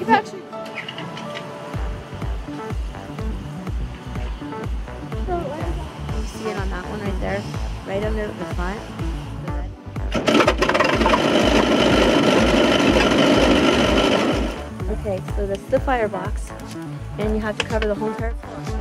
You've actually. You see it on that one right there, right under the front. Okay, so that's the firebox, and you have to cover the whole entire floor.